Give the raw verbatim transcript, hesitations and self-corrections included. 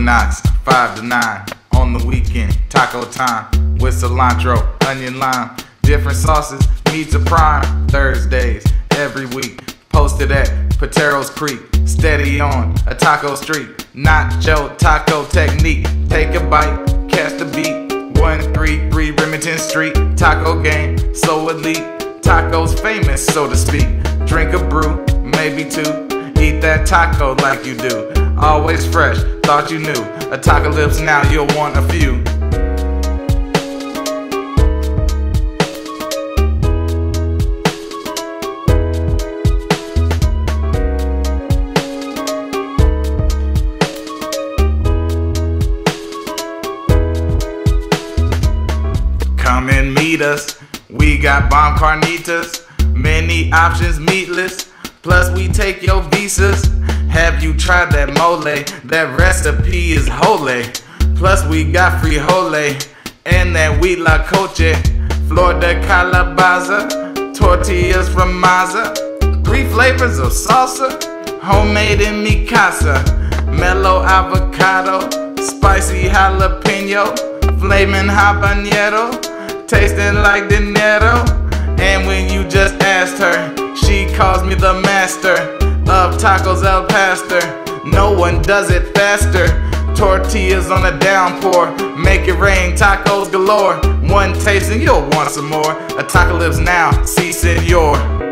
Knox, five to nine. On the weekend, taco time with cilantro, onion, lime. Different sauces, meats are prime. Thursdays, every week. Posted at Patero's Creek. Steady on a taco street. Nacho taco technique. Take a bite, catch the beat. one three three Remington Street. Taco game, so elite. Tacos famous, so to speak. Drink a brew, maybe two. Eat that taco like you do. Always fresh, thought you knew. A taco lips now, you'll want a few. Come and meet us. We got bomb carnitas, many options meatless. Plus we take your visas. Have you tried that mole? That recipe is holy. Plus we got frijole and that wheat la coche. Flor de calabaza, tortillas from Maza. Three flavors of salsa, homemade in mi casa. Mellow avocado, spicy jalapeno, flaming habanero, tasting like dinero. And when you just asked her, she calls me the master of tacos El Pastor. No one does it faster. Tortillas on a downpour, make it rain, tacos galore. One taste and you'll want some more. A taco lives now, si senor.